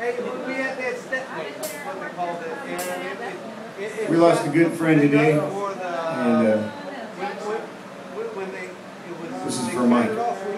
We lost a good friend today, and this is for Mike.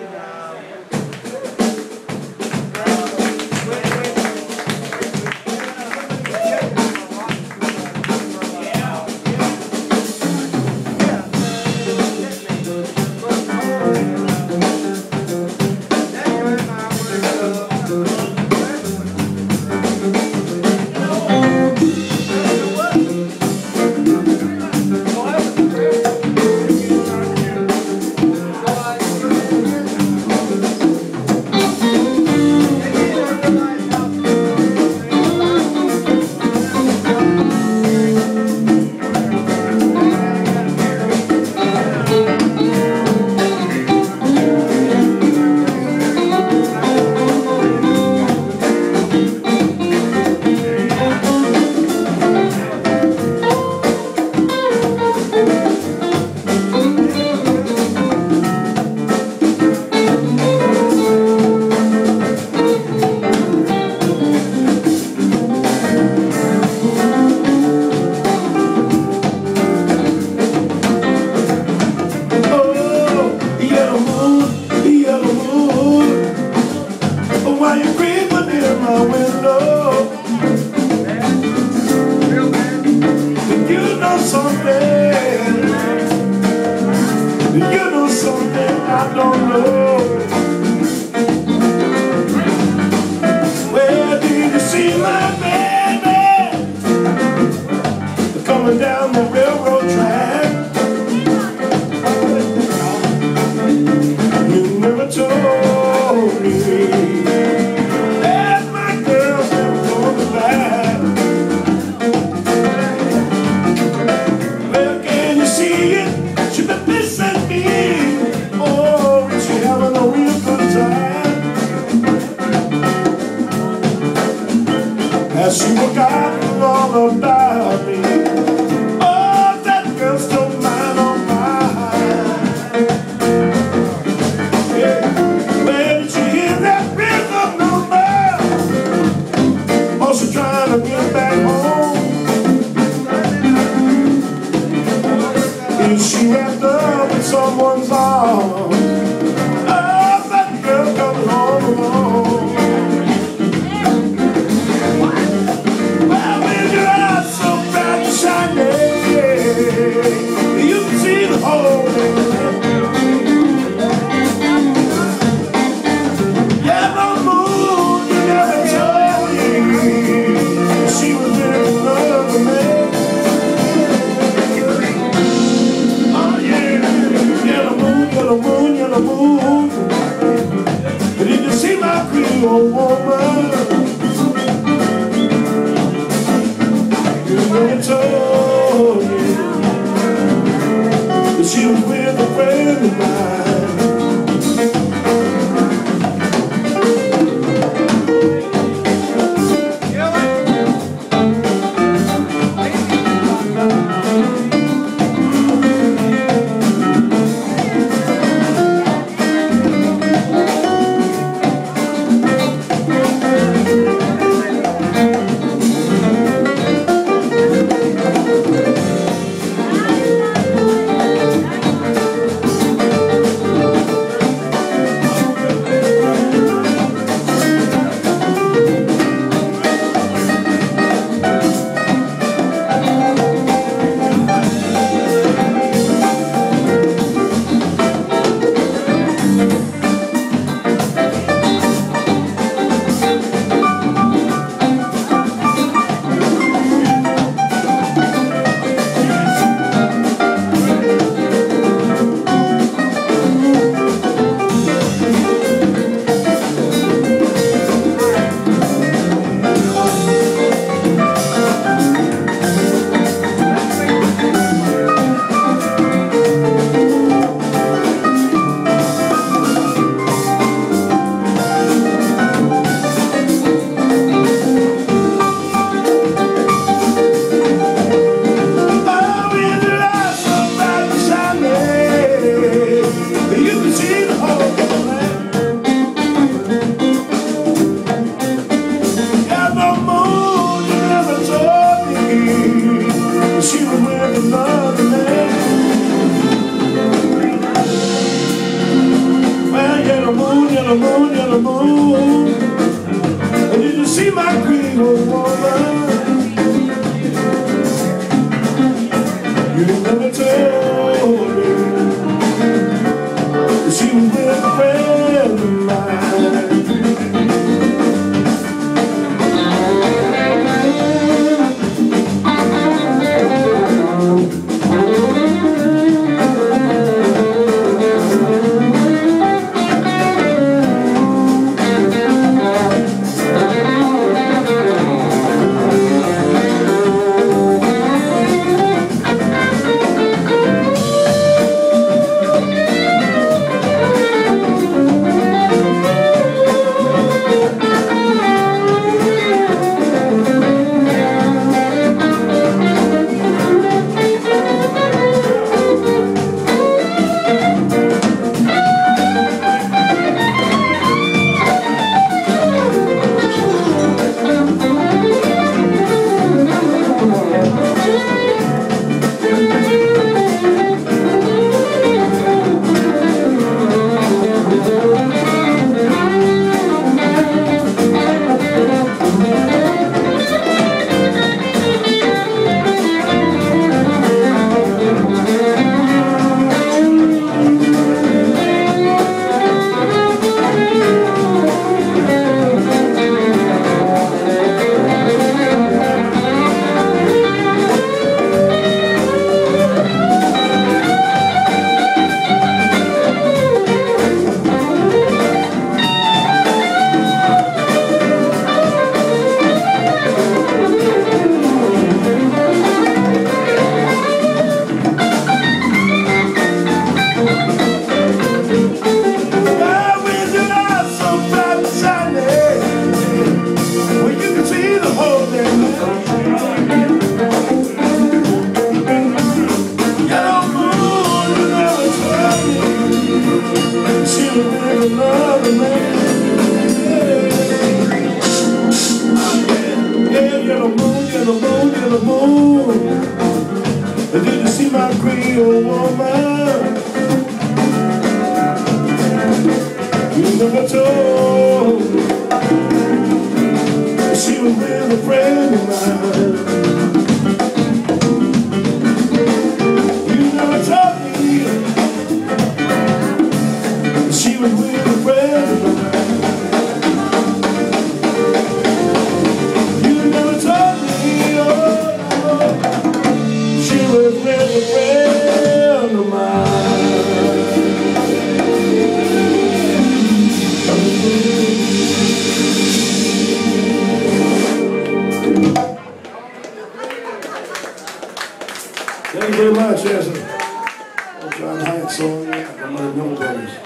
Down the railroad track, you never told me that my girl's never coming back. Well, can you see it? She been missing me. Oh, is she having a real good time? Has she forgotten all about me? Is she wrapped up in someone's arms? Oh, that girl coming home alone. Well, with your eyes so bright and shiny, you can see the whole thing. Yellow moon, you never told me she was with another man. Yellow moon, yellow moon, did you see my pretty old woman? You never told me that she was with a friend of mine. my Creole woman. You never told me that she was with a friend of mine. Another man. Yeah, yellow moon, yellow moon, yellow moon. Did you see my Creole woman? You never told me she was with a friend of mine. You never told me she was with a friend of mine. You never told me, oh, she was with a friend of mine. Thank you very much, yes. I'll try and hide it so I'm going to know those.